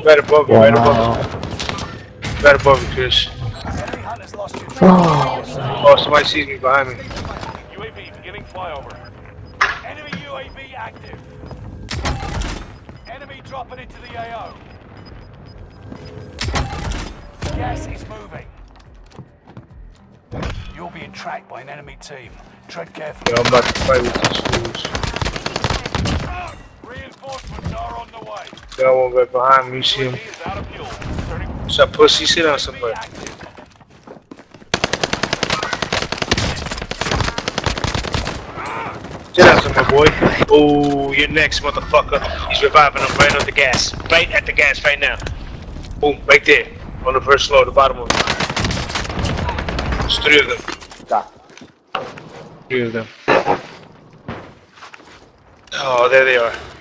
Right above you, right above you. Right above you, Chris. Enemy hunters lost you. Oh, somebody sees me behind me. UAV beginning flyover. Enemy UAV active. Enemy dropping into the AO. Gas is moving. You're being tracked by an enemy team. Tread carefully. Yo, I'm about to fight with these fools. Reinforcements are on the way. Got one right behind me, you see him? UAV is out of fuel. Turning What's up, pussy? Sit down somewhere. active. Sit down somewhere, boy. Oh, you're next, motherfucker. He's reviving him right on the gas. Right at the gas right now. Boom, right there. On the first floor, the bottom of it. There's 3 of them. Stop. 3 of them. Oh, there they are.